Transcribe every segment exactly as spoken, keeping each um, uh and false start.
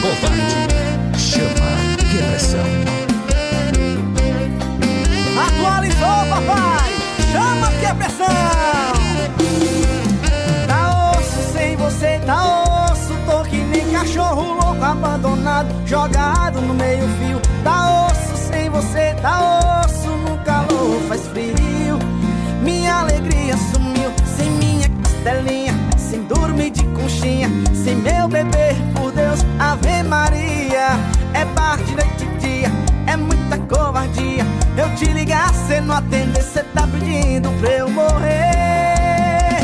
Covarde chama repressão. Atualizou, papai, chama que é pressão. Tá osso sem você, tá osso. Tô que nem cachorro louco abandonado, jogado no meio fio. Tá osso sem você, tá osso. No calor faz frio. Minha alegria sumiu, sem minha costelinha, sem dormir de conchinha, sem meu bebê, por Deus, Ave Maria. É bar de noite e dia, é muita covardia. Eu te ligar, cê não atender, cê tá pedindo pra eu morrer.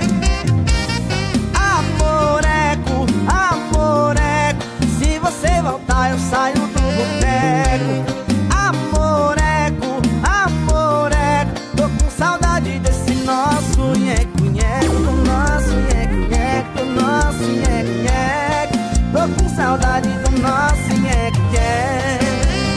Amoreco, amoreco, se você voltar eu saio do boteco. Amoreco, amoreco, tô com saudade desse nosso nheco-nheco, do nosso nheco-nheco, do nosso nheco-nheco. Tô com saudade do nosso nheco-nheco.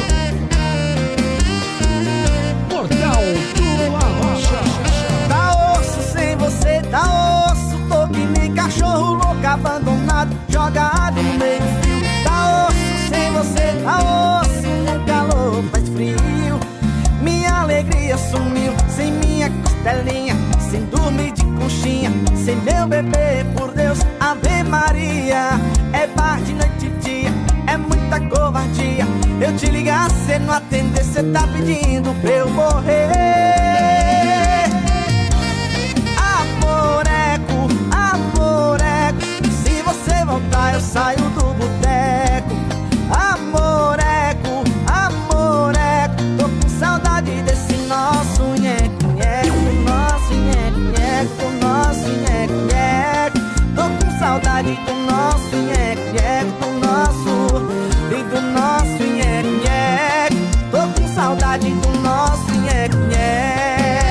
Portal do Arrocha. Tá osso sem você, tá osso. Tô que nem cachorro louco abandonado, jogado no meio fio. Tá osso sem você, tá osso. No calor faz frio. Minha alegria sumiu, sem minha costelinha, sem dormir de conchinha, sem meu bebê, por Deus, Ave Maria. É bar de noite e dia, é muita covardia. Eu te ligar, cê não atender, cê tá pedindo pra eu morrer. Amoreco, amoreco, se você voltar eu saio do boteco. Amoreco, amoreco, tô com saudade desse nosso nheco-nheco, do nosso nheco-nheco, do nosso nheco-nheco. Tô com saudade do nosso nheco-nheco, do nosso e do nosso nheco-nheco. Tô com saudade do nosso nheco-nheco.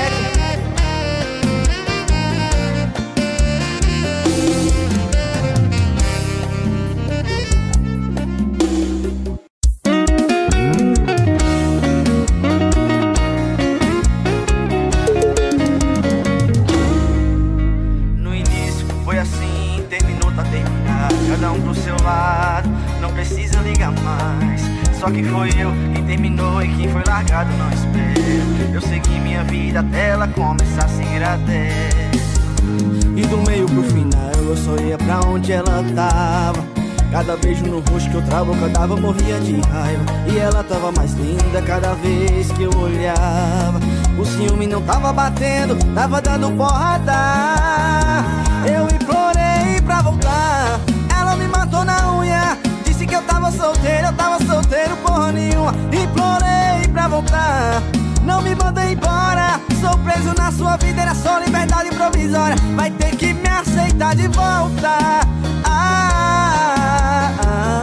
No início foi assim, terminou, tá terminado. Cada um pro seu lado, não precisa ligar mais. Só que foi eu quem terminou e quem foi largado não espero. Eu segui minha vida até ela começar a seguir até. E do meio pro final eu só ia pra onde ela tava. Cada beijo no rosto que eu travo, que eu dava, morria de raiva. E ela tava mais linda cada vez que eu olhava. O ciúme não tava batendo, tava dando porrada. Eu implorei pra voltar, ela me matou na unha. Disse que eu tava solteiro, eu tava solteiro porra nenhuma. Implorei pra voltar, não me manda embora. Sou preso na sua vida, era só liberdade provisória. Vai ter que me aceitar de volta. Ah, ah, ah.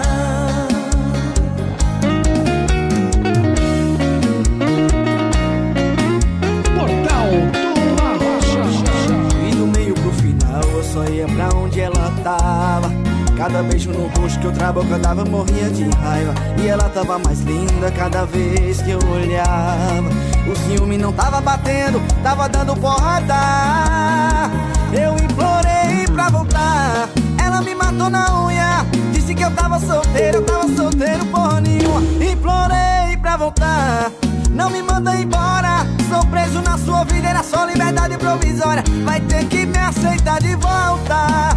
Portal do Arrocha. E do meio pro final eu só ia pra onde ela tava. Cada beijo no rosto que eu travo, eu dava, morria de raiva. E ela tava mais linda cada vez que eu olhava. O ciúme não tava batendo, tava dando porrada. Eu implorei pra voltar, ela me matou na unha. Disse que eu tava solteiro, eu tava solteiro porra nenhuma. Implorei pra voltar, não me manda embora. Sou preso na sua vida, era só liberdade provisória. Vai ter que me aceitar de volta.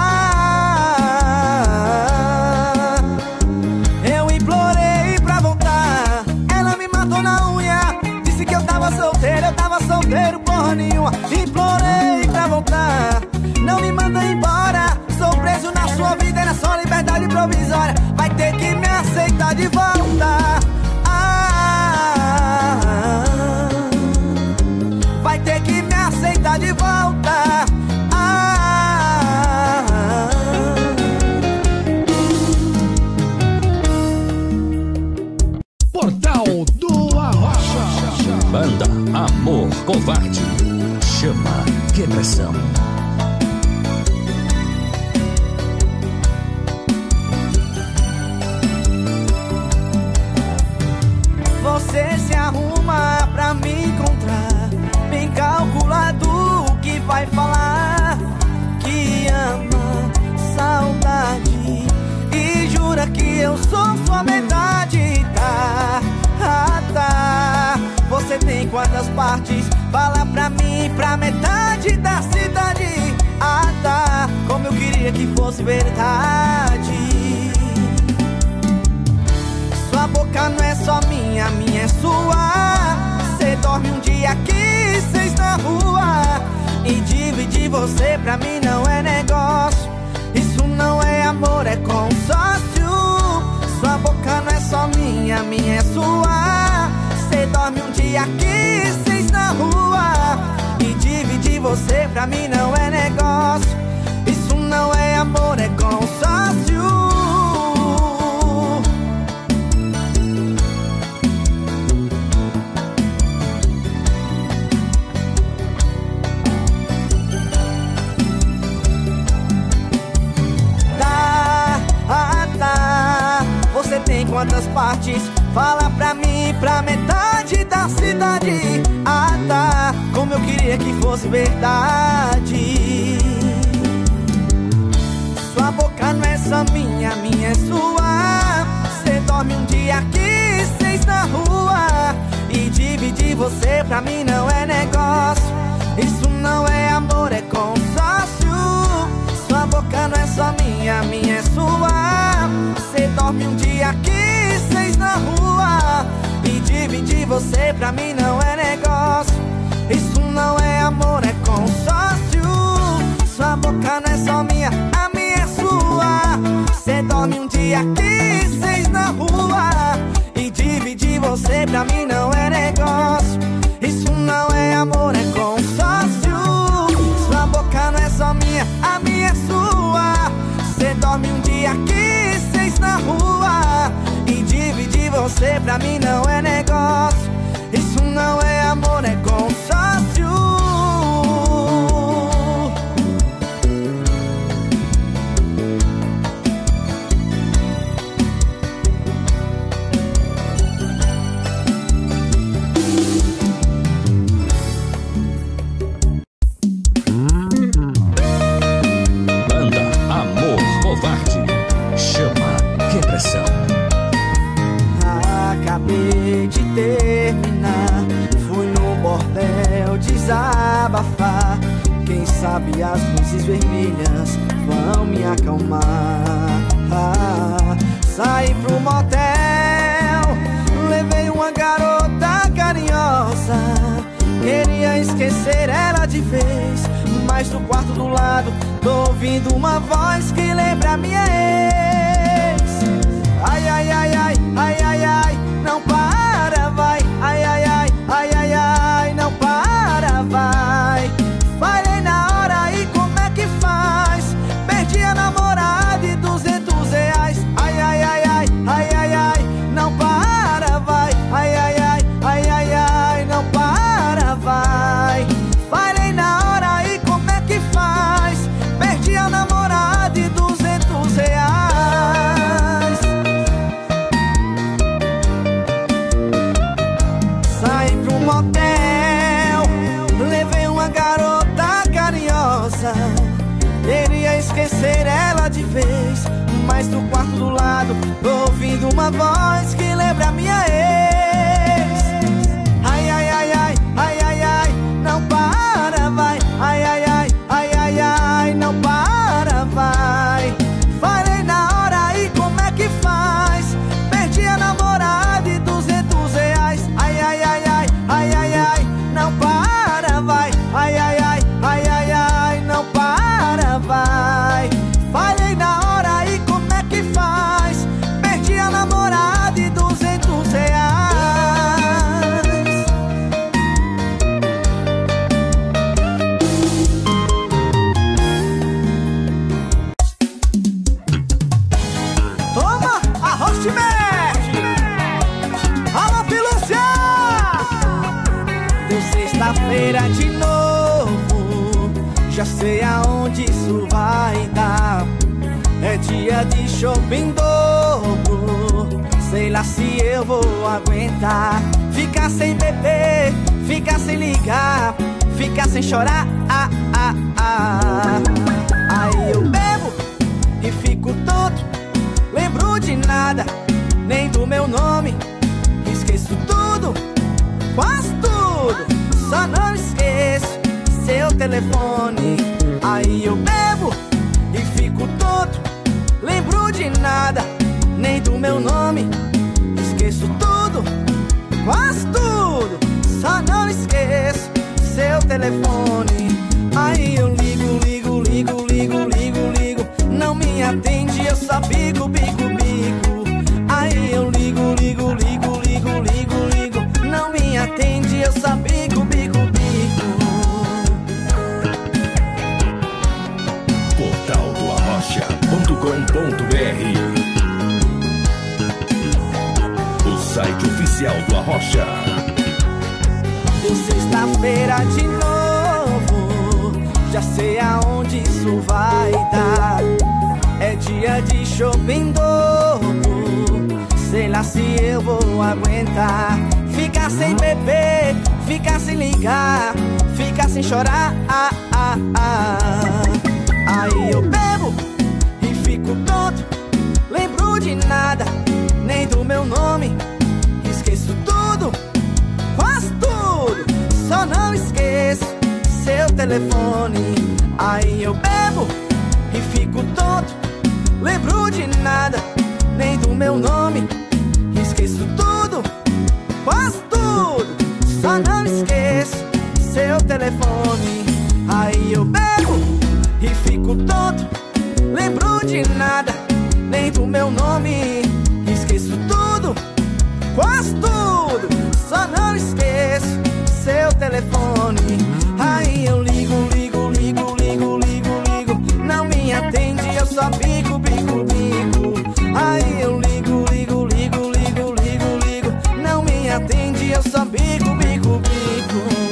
Ah, eu implorei pra voltar, ela me matou na unha. Disse que eu tava solteiro, eu tava solteiro porra nenhuma. Implorei pra voltar, não me manda embora. Sou preso na sua vida, era só liberdade provisória. Vai ter que me aceitar de volta. Ah, vai ter que me aceitar de volta. Ah, mim pra metade da cidade. Ah tá, como eu queria que fosse verdade. Sua boca não é só minha, minha é sua. Cê dorme um dia aqui, seis na rua. E dividir você pra mim não é negócio. Isso não é amor, é consórcio. Sua boca não é só minha, minha é sua. Cê dorme um dia aqui, seis na rua. E dividir você pra mim não é negócio. Isso não é amor, é consórcio. Você tem quantas partes? Fala pra mim, pra metade da cidade. Ah tá, como eu queria que fosse verdade. Sua boca não é só minha, minha é sua. Cê dorme um dia aqui, seis na rua. E dividir você pra mim não é negócio. Isso não é amor, é consórcio. Sua boca não é só minha, minha é sua. Cê dorme um dia aqui, seis na rua. E dividir você pra mim não é negócio. Isso não é amor, é consórcio. Sua boca não é só minha, a minha é sua. Cê dorme um dia aqui, seis na rua. E dividir você pra mim não é negócio. Isso não é amor, é consórcio. Sua boca não é só minha, a minha é sua. Cê dorme um dia aqui, seis na rua. E dividir você pra mim não é negócio. Isso não é amor, é consórcio. Acabei de terminar, fui no bordel desabafar. Quem sabe as luzes vermelhas vão me acalmar. ah, Saí pro motel, levei uma garota carinhosa. Queria esquecer ela de vez, mas do quarto do lado tô ouvindo uma voz que lembra minha ex. Ai, ai, ai, ai, ai, ai, ai, não para, vai. Ai, ai, ai, ai, ai, ai, não para, vai. Falei na hora e como é que faz? Perdi a namorada e duzentos reais. Ai, ai, ai, ai, ai, ai, ai, não para, vai. Ai, ai, ai, ai, ai, ai, não para, vai. Falei na hora e como é que faz? Perdi a namorada e duzentos reais. Queria esquecer ela de vez, mas do quarto do lado tô ouvindo uma voz que lembra minha ex. Ai, ai, ai, ai, ai, ai, ai, não para, vai. Ai, ai, ai, ai, ai, ai, não para, vai. Falei na hora e como é que faz? Perdi a namorada e duzentos reais. Ai, ai, ai, ai, ai, ai, ai, não para, vai. Ai, ai, ai, ai, ai, ai, não para, vai. Falei na hora e como é que faz? Perdi a namorada e duzentos reais. Toma, arroz de mel. Alô, Pilúcia. Deu sexta-feira de novo, já sei aonde isso vai dar. É dia de shopping dobro, sei lá se eu vou aguentar. Ficar sem beber, ficar sem ligar, ficar sem chorar, ah, ah, ah. Aí eu bebo e fico tonto, lembro de nada, nem do meu nome. Esqueço tudo, quase tudo, só não esqueço telefone. Aí eu bebo e fico tonto, lembro de nada, nem do meu nome. Esqueço tudo, quase tudo, só não esqueço seu telefone. Aí eu ligo, ligo, ligo, ligo, ligo, ligo, não me atende, eu só bico, bico, bico. Aí eu ligo, ligo, ligo, ligo, ligo, ligo, não me atende, eu só bico, bico, bico. portal do arrocha ponto com ponto br, o site oficial do Arrocha. Deu sexta-feira de novo, já sei aonde isso vai dar. É dia de shopping dobro, sei lá se eu vou aguentar. Ficar sem beber, ficar sem ligar, ficar sem chorar, ah, ah, ah. Aí eu bebo e fico tonto, lembro de nada, nem do meu nome. Esqueço tudo, quase tudo, só não esqueço seu telefone. Aí eu bebo e fico tonto, lembro de nada, nem do meu nome. Esqueço tudo, quase tudo, só não esqueço seu telefone. Aí eu bebo e fico tonto, lembro de nada, nem do meu nome. Esqueço tudo, quase tudo, só não esqueço seu telefone. Aí eu ligo, ligo, ligo, ligo, ligo, ligo, não me atende, eu só bico, bico, bico. Aí eu ligo, ligo, ligo, ligo, ligo, ligo, não me atende, eu só bico, bico, bico.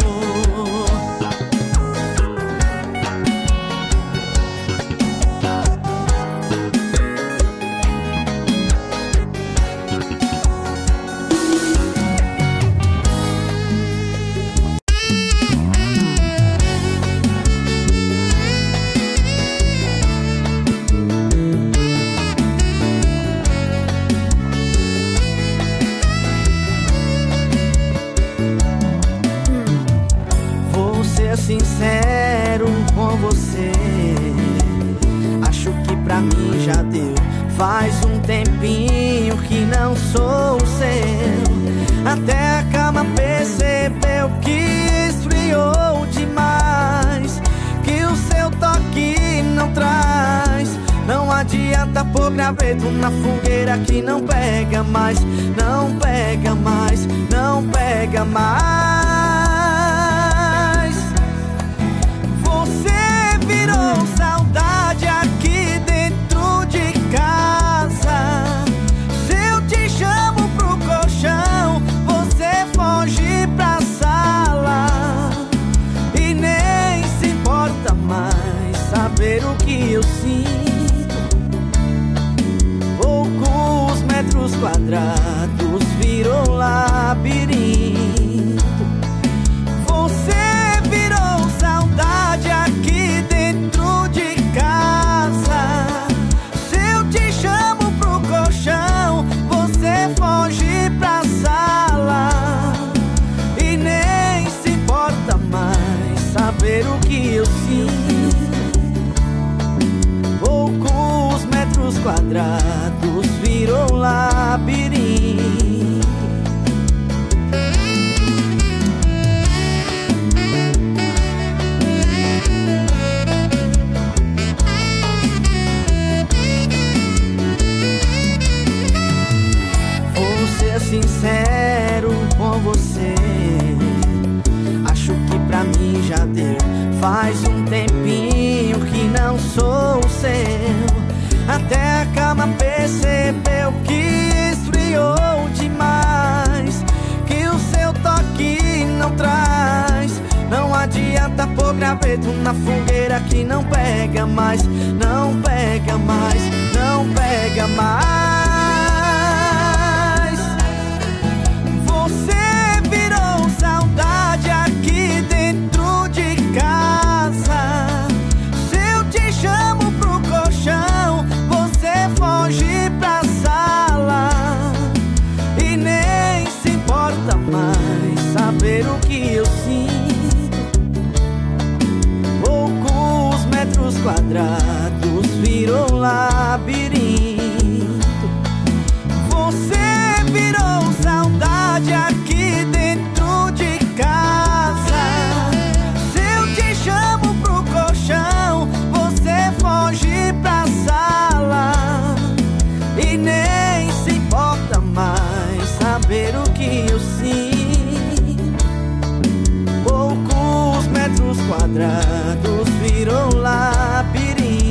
Sincero com você, acho que pra mim já deu. Faz um tempinho que não sou seu, até a cama percebeu que esfriou demais, que o seu toque não traz. Não adianta pôr graveto na fogueira que não pega mais, não pega mais, não pega mais. Virou saudade aqui dentro de casa. Se eu te chamo pro colchão, você foge pra sala e nem se importa mais saber o que eu sinto. Poucos metros quadrados virou labirinto. Você virou saudade aqui dentro de casa. Se eu te chamo pro colchão, você foge pra sala e nem se importa mais saber o que eu sinto. Poucos metros quadrados virou labirinto. Sincero com você, acho que pra mim já deu. Faz um tempinho que não sou seu, até a cama percebeu que esfriou demais, que o seu toque não traz. Não adianta pôr graveto na fogueira que não pega mais, não pega mais, não pega mais. Saudade aqui dentro de casa. Se eu te chamo pro colchão, você foge pra sala e nem se importa mais saber o que eu sinto. quadrados virou labirinto. Você virou saudade aqui dentro de casa. Se eu te chamo pro colchão, você foge pra sala e nem se importa mais saber o que eu sinto. Poucos metros quadrados virou labirinto.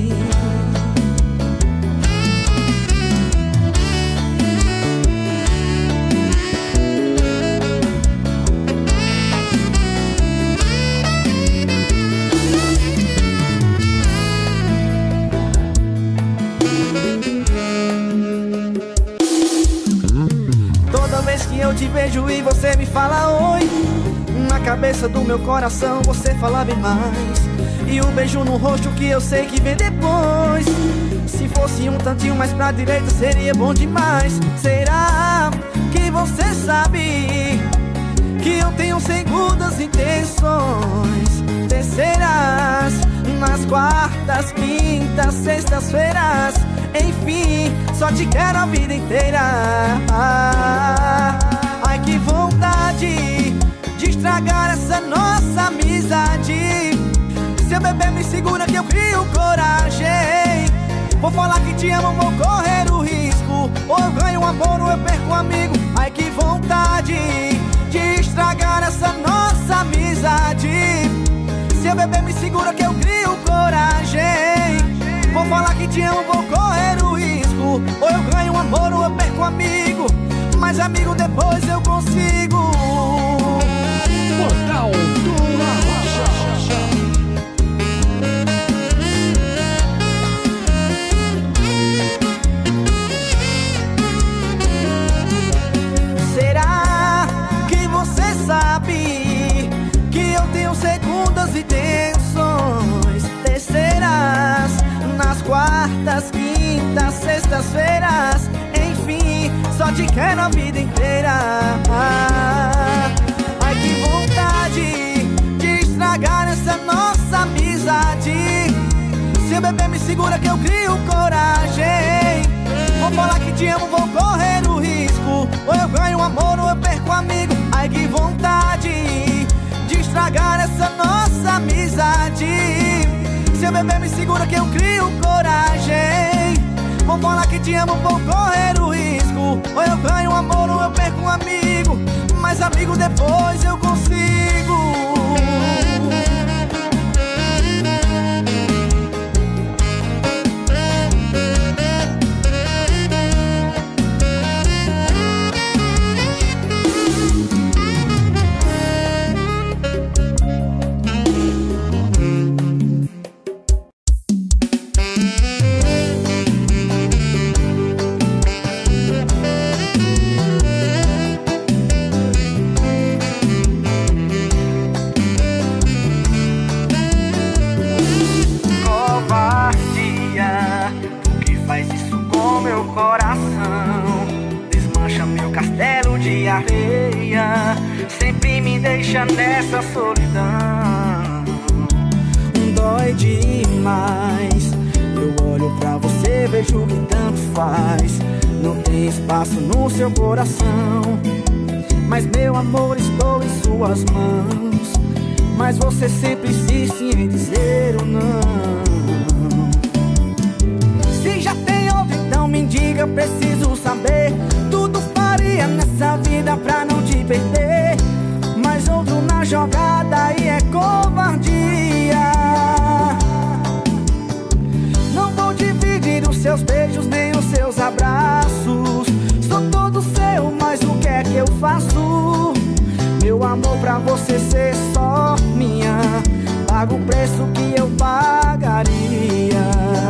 Toda vez que eu te vejo e você me fala oi, na cabeça do meu coração você fala bem mais. E um beijo no rosto que eu sei que vem depois. Se fosse um tantinho mais pra direita seria bom demais. Será que você sabe que eu tenho segundas intenções, terceiras, nas quartas, quintas, sextas-feiras, enfim, só te quero a vida inteira. Ai, que vontade de estragar essa nossa amizade. Seu bebê me segura que eu crio coragem. Vou falar que te amo, vou correr o risco. Ou eu ganho um amor ou eu perco um amigo. Ai, que vontade de estragar essa nossa amizade. Seu bebê me segura que eu crio coragem. Vou falar que te amo, vou correr o risco. Ou eu ganho um amor ou eu perco um amigo. Mas amigo depois eu consigo. Portal do Arrocha. Será que você sabe que eu tenho segundas intenções, terceiras, nas quartas, quintas, sextas-feiras, enfim, só te quero a vida inteira. Ai, que vontade de estragar essa nossa amizade. Seu bebê me segura que eu crio coragem. Vou falar que te amo, vou correr o risco. Ou eu ganho um amor ou eu perco um amigo. Ai, que vontade de estragar essa nossa amizade. Seu bebê me segura que eu crio coragem. Vou falar que te amo, vou correr o risco. Ou eu ganho um amor ou eu perco um amigo. Mas amigo depois eu consigo. Sempre me deixa nessa solidão. Dói demais. Eu olho pra você, vejo que tanto faz. Não tem espaço no seu coração. Mas meu amor, estou em suas mãos. Mas você sempre insiste em dizer o não. Se já tem outro, então me diga, preciso saber. Tudo faria nessa vida pra não te perder. Mas outro na jogada e é covardia. Não vou dividir os seus beijos nem os seus abraços. Sou todo seu, mas o que é que eu faço? Meu amor, pra você ser só minha, pago o preço que eu pagaria.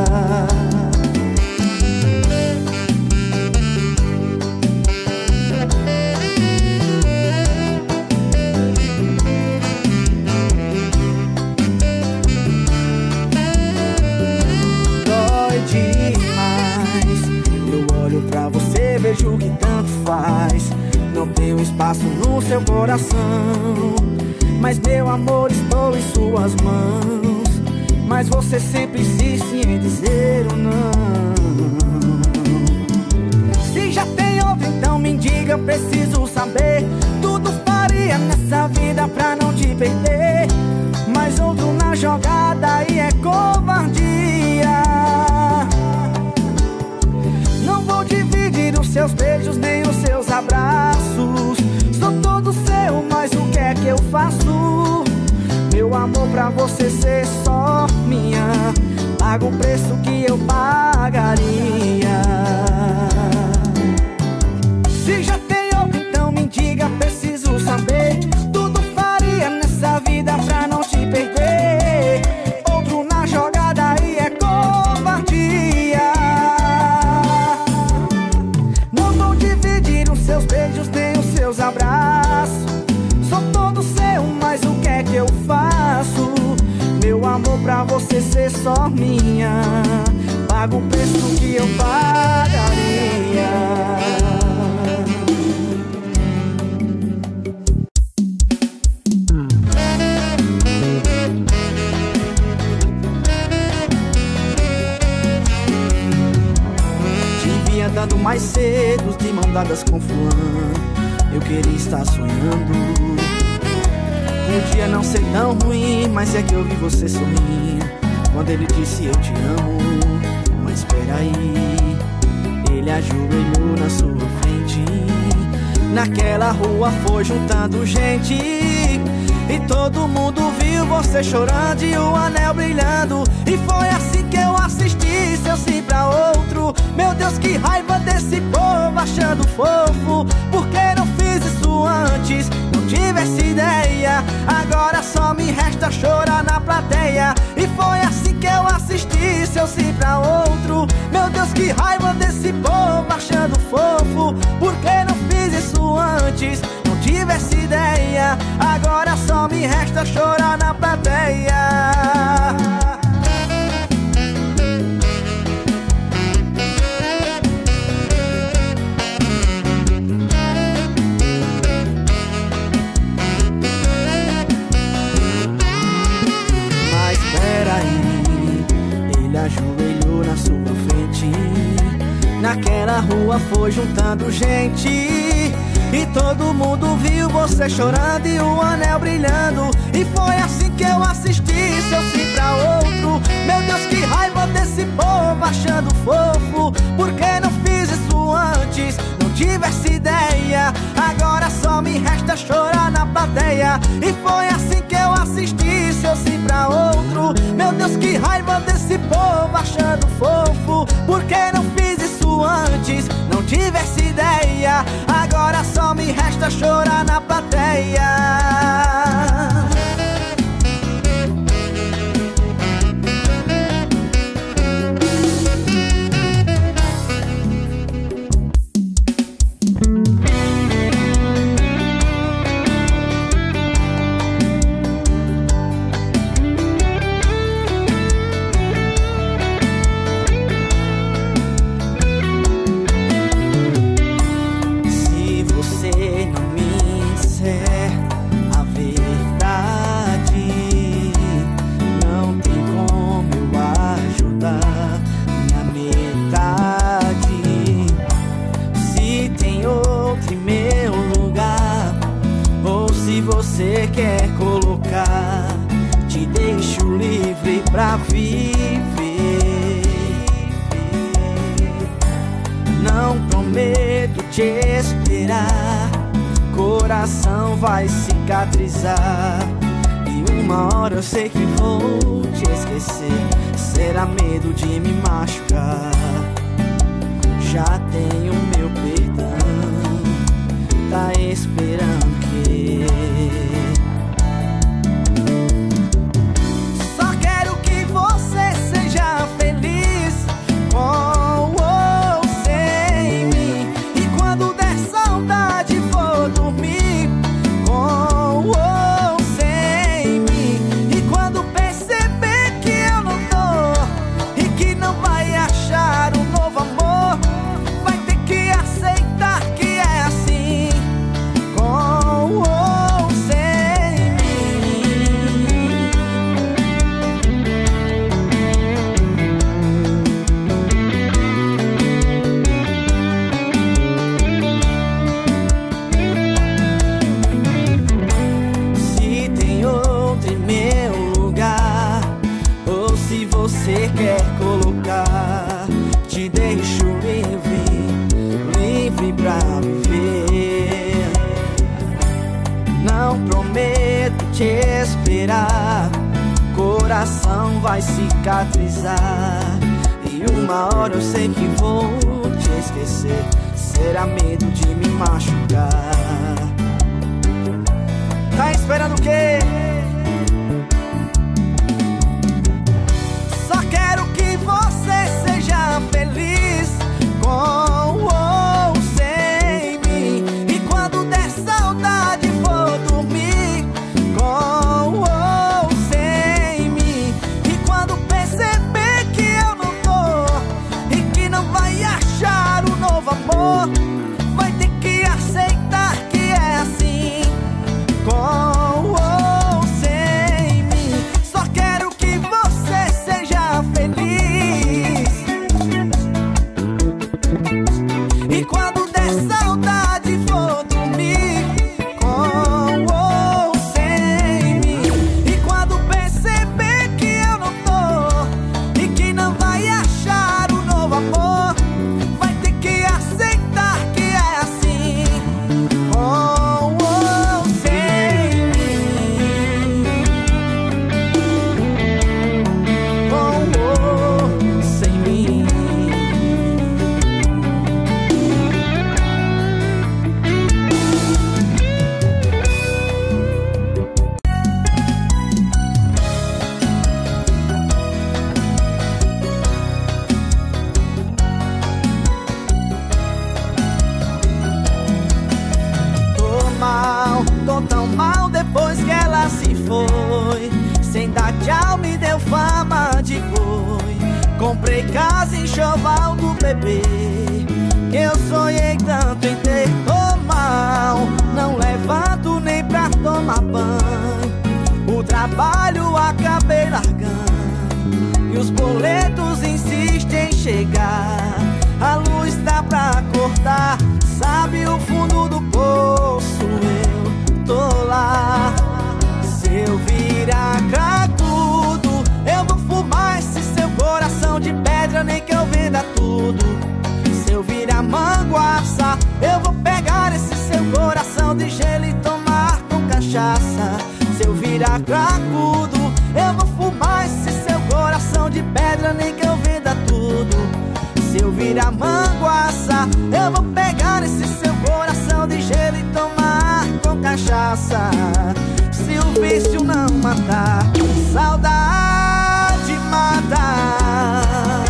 Pra você vejo que tanto faz. Não tenho espaço no seu coração. Mas meu amor, estou em suas mãos. mas você sempre insiste em dizer o não. Se já tem outro, então me diga, preciso saber. Tudo faria nessa vida pra não te perder, mas outro na jogada aí é covardia. Não vou dividir os seus beijos nem os seus abraços. Sou todo seu, mas o que é que eu faço? Meu amor, pra você ser só minha, paga o preço que eu pagaria. Se já tem outro, então me diga, preciso saber. Tudo faria nessa vida pra não te perder, outro na jogada aí é covardia. Não vou dividir os seus beijos nem os seus abraços. Sou todo seu, mas o que é que eu faço? Meu amor, pra você ser só minha, paga o preço que eu pagaria. Devia dado mais cedo, de mão dadas com fulano, eu queria estar sonhando. Podia não ser tão ruim, mas é que eu vi você sorrir quando ele disse eu te amo. Mas espera aí, ele ajoelhou na sua frente. Naquela rua foi juntando gente e todo mundo viu você chorando e o anel brilhando. E foi assim que eu assisti seu sim pra outro. Meu Deus, que raiva desse povo achando fofo. Por que não fiz isso antes? Não tive essa ideia. Agora só me resta chorar na plateia. E foi assim que eu assisti seu sim pra outro. Meu Deus, que raiva desse povo achando fofo. Por que não fiz isso antes? Não tive essa ideia. Agora só me resta chorar na plateia. Mas espera aí, ele ajoelhou na sua frente. Naquela rua foi juntando gente e todo mundo viu você chorando e o anel brilhando. E foi assim que eu assisti seu sim pra outro. Meu Deus, que raiva desse povo achando fofo. Por que não fiz isso antes? Não tive essa ideia. Agora só me resta chorar na plateia. E foi assim que eu assisti seu sim pra outro. Meu Deus, que raiva desse povo achando fofo. Por que não fiz isso antes? Não tive essa ideia. Agora só me resta chorar na plateia. Você quer colocar, te deixo livre pra viver. Não prometo te esperar, coração vai cicatrizar. E uma hora eu sei que vou te esquecer. Será medo de me machucar. Já tenho meu perdão, tá esperando que só quero que você seja feliz com ou sem mim. E quando der saudade for dormir com ou sem mim. E quando perceber que eu não tô e que não vai achar um novo amor, vai ter que aceitar que é assim. Com ou sem você quer colocar. Te deixo livre, livre pra viver. Não prometo te esperar, coração vai cicatrizar. E uma hora eu sei que vou te esquecer. Será medo de me machucar. Tá esperando o quê? Só quero que você seja feliz, com ou sem mim. E quando der saudade for dormir, com ou sem mim. E quando perceber que eu não tô e que não vai achar um novo amor, vai ter que aceitar que é assim, com ou sem mim. Só quero que você seja feliz. E quando der saudade for dormir, com ou sem mim. E quando perceber que eu não tô e que não vai achar um novo amor, vai ter que aceitar que é assim, com ou sem mim. Com ou sem mim. Tô mal, tô tão mal depois que ela se foi. Sem dar tchau me deu fama de boi. Comprei casa em enxoval do bebê, que eu sonhei tanto em ter. Tô mal, não levanto nem pra tomar banho. O trabalho acabei largando e os boletos insistem em chegar. A luz tá pra cortar, sabe o fundo do poço, eu tô lá. Se eu virar cracudo, eu vou fumar esse seu coração de pedra, nem que eu venda tudo. Se eu virar manguaça, eu vou pegar esse seu coração de gelo e tomar com cachaça. Se eu virar cracudo, eu vou fumar esse seu coração de pedra, nem que eu venda tudo. Se eu virar manguaça, eu vou pegar esse seu coração de gelo e tomar com cachaça. Se o vício não matar, saudade matar.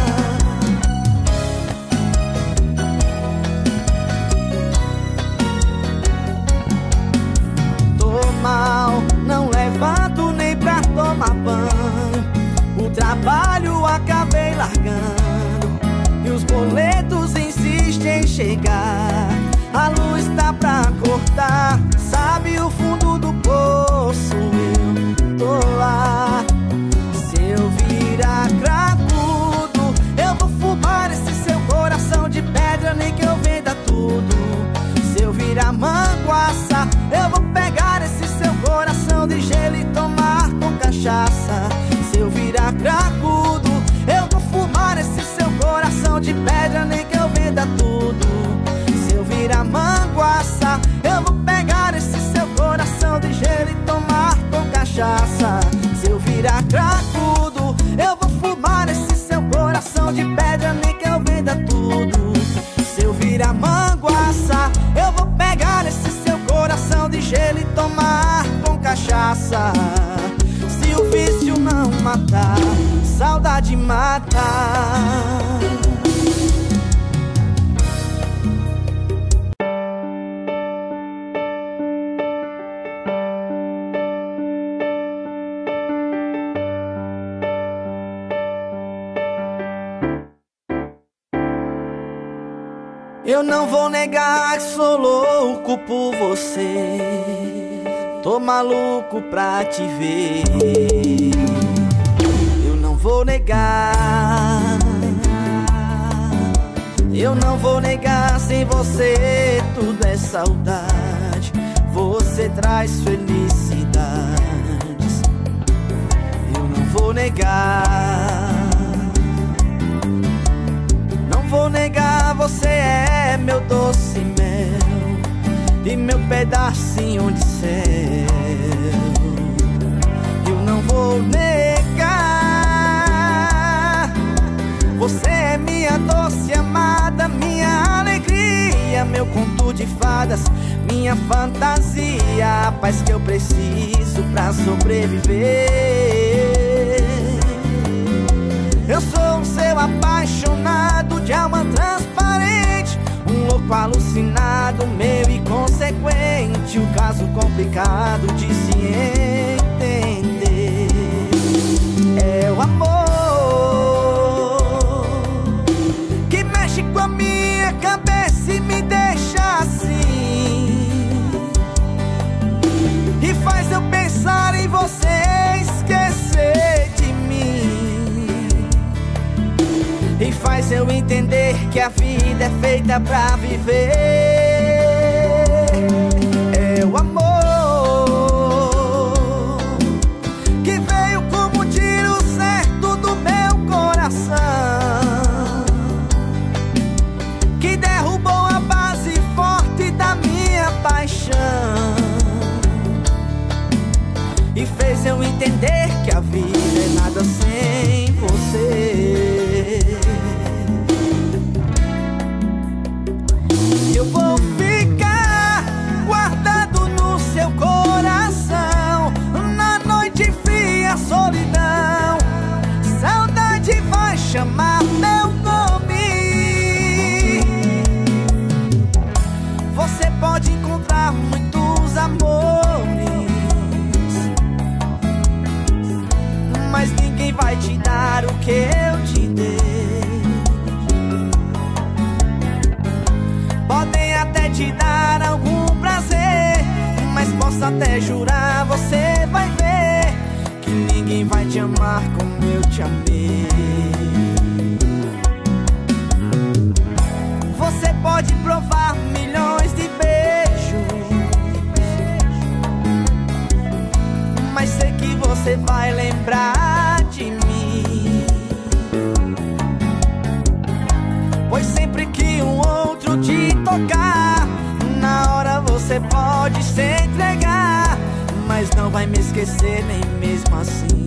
Tô mal, não levanto nem pra tomar banho. O trabalho acabei largando e os boletos insistem em chegar. A luz tá pra cortar, sabe o fundo do poço, eu tô lá. Se eu virar cracudo, eu vou fumar esse seu coração de pedra, nem que eu venda tudo. Se eu virar manguaça, eu vou pegar esse seu coração de gelo e tomar com cachaça. Se eu virar cracudo, eu vou fumar esse seu coração de pedra, nem que eu venda tudo. Se eu virar manguaça, eu vou pegar esse seu coração de gelo e tomar com cachaça. Se eu virar cracudo, eu vou fumar esse seu coração de pedra, nem que eu venda tudo. Se eu virar manguaça, eu vou pegar esse seu coração de gelo e tomar com cachaça. Se o vício não matar, saudade matar. Eu não vou negar que sou louco por você. Tô maluco pra te ver. Eu não vou negar. Eu não vou negar, sem você tudo é saudade. Você traz felicidades. Eu não vou negar. e meu pedacinho de céu. Eu não vou negar, você é minha doce amada, minha alegria, meu conto de fadas, minha fantasia, a paz que eu preciso pra sobreviver. Eu sou um seu apaixonado de alma transparente, um louco alucinado, meu inconsequente, um caso complicado de se entender. É o amor que mexe com a minha cabeça e me deixa assim, e faz eu pensar em você, esquecer de mim, e faz eu entender que a vida é feita pra viver. É o amor que veio como um tiro certo do meu coração, que derrubou a base forte da minha paixão, e fez eu entender que a vida é nada sem você. Eu vou ficar guardado no seu coração, na noite fria, solidão, saudade vai chamar meu nome. Você pode encontrar muitos amores, mas ninguém vai te dar o que eu te dei. Podem até te dar algum prazer, mas posso até jurar, você vai ver que ninguém vai te amar como eu te amei. Você pode provar milhões de beijos, mas sei que você vai lembrar de mim, pois sempre que um outro te tocar, na hora você pode se entregar, mas não vai me esquecer nem mesmo assim.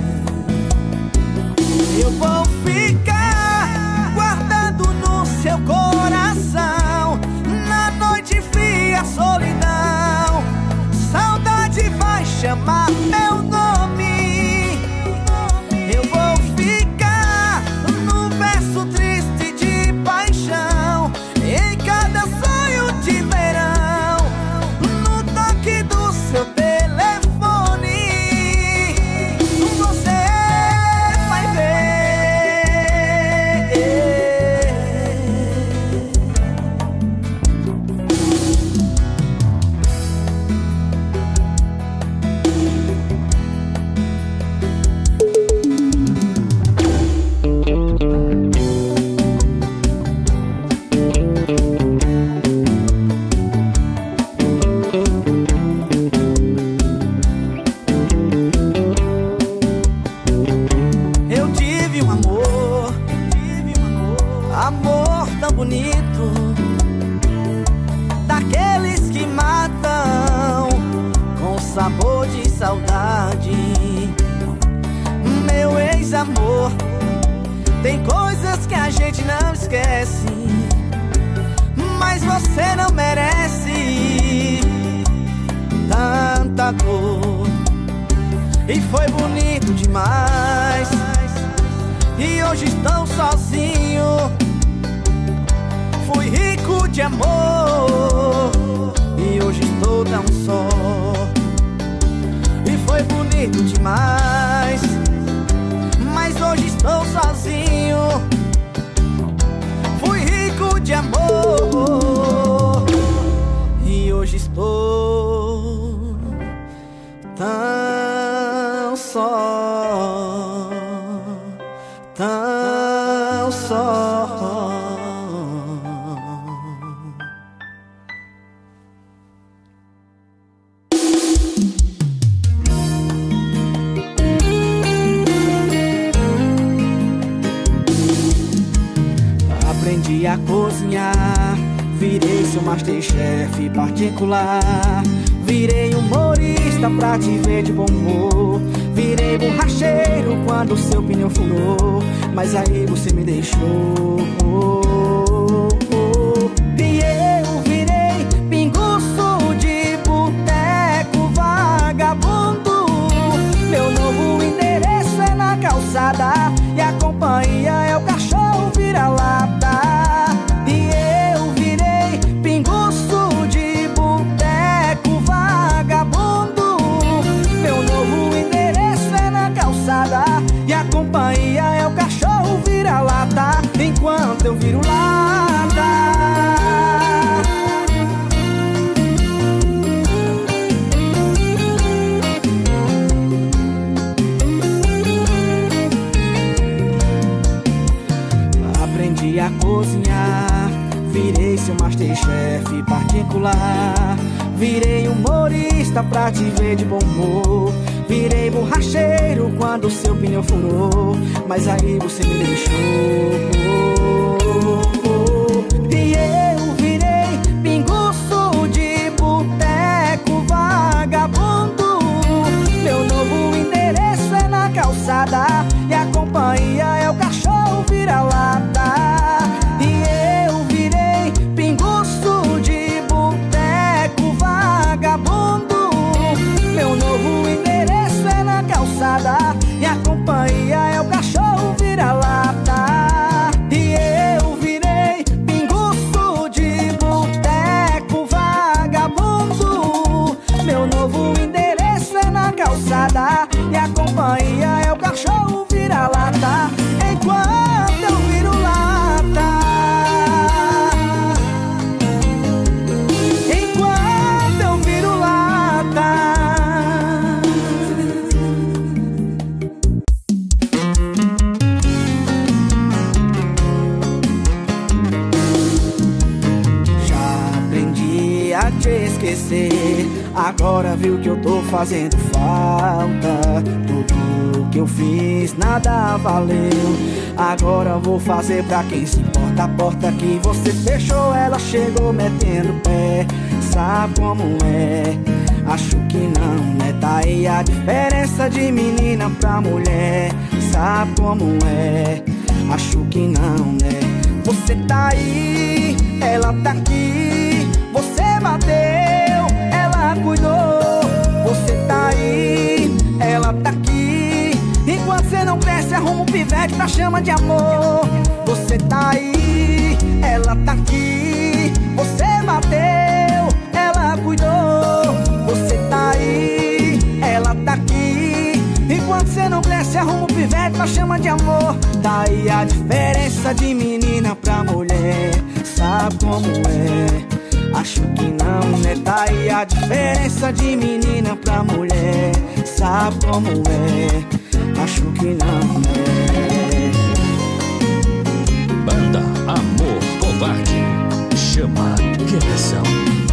Eu vou ficar guardado no seu coração, na noite fria, solidão, saudade vai chamar meu nome. Eu vou ficar no verso triste de paixão, em cada sonho de verão, no toque do seu telefone, você vai sabor de saudade. Meu ex-amor, tem coisas que a gente não esquece, mas você não merece tanta dor. E foi bonito demais, e hoje estou sozinho. Fui rico de amor, e hoje estou tão só. E foi bonito demais, mas hoje estou sozinho. Fui rico de amor, e hoje estou tão só, tão só. Aprendi a cozinhar, Virei seu Masterchef particular. Virei humorista pra te ver de bom humor. Virei borracheiro quando seu pneu furou, mas aí você me deixou. E eu virei pinguço de boteco vagabundo. Meu novo endereço é na calçada e a companhia é o cachorro vira-lata. E eu virei pinguço de boteco vagabundo. Meu novo endereço é na calçada e a companhia é o cachorro vira-lata, enquanto eu viro lata. Aprendi a cozinhar, virei seu Masterchef particular. Virei humorista pra te ver de bom humor. Virei borracheiro quando seu pneu furou, mas aí você me deixou. E eu virei pinguço de boteco vagabundo. Meu novo endereço é na calçada e a companhia é o cachorro vira-lata. E eu virei pinguço de boteco vagabundo. Meu novo endereço é na calçada e a companhia é o cachorro vira-lata. E eu virei pinguço de boteco vagabundo. Meu novo endereço é na calçada e a companhia é o cachorro vira-lata, enquanto eu viro lata. Enquanto eu viro lata. Já aprendi a te esquecer, agora viu que eu tô fazendo falta. Tudo que eu fiz nada valeu, agora vou fazer pra quem se importa. A porta que você fechou, ela chegou metendo pé. Sabe como é? Acho que não, né? Tá aí a diferença de menina pra mulher. Sabe como é? Acho que não, né? Você tá aí, ela tá aqui. Você bateu, ela cuidou. Você tá aí, ela tá aqui. Enquanto você não cresce, arruma um pivete pra chama de amor. Você tá aí, ela tá aqui. Você bateu, ela cuidou. Você tá aí, ela tá aqui. Enquanto você não cresce, arruma um pivete pra chama de amor. Daí a diferença de menina pra mulher. Sabe como é? Acho que não, né? Daí a diferença de menina pra mulher. Sabe como é? Acho que não, né? Banda Amor Covarde chama Repressão.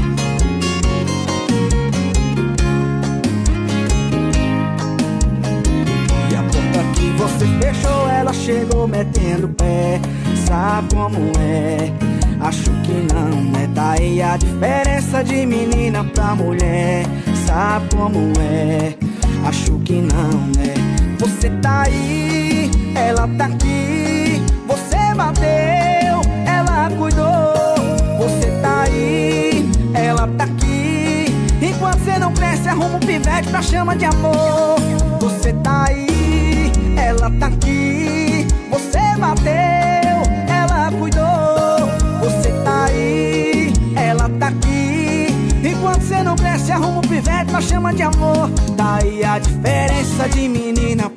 E a porta que você fechou, ela chegou metendo pé. Sabe como é? Acho que não, né? Tá aí a diferença de menina pra mulher. Sabe como é? Acho que não, né? Você tá aí, ela tá aqui. Você bateu, ela cuidou. Você tá aí, ela tá aqui. Enquanto você não cresce, arruma um pivete pra chama de amor. Você tá aí, ela tá aqui. Você bateu, ela cuidou. Você tá aí, ela tá aqui. Enquanto você não cresce, arruma um pivete pra chama de amor. Daí a diferença de menina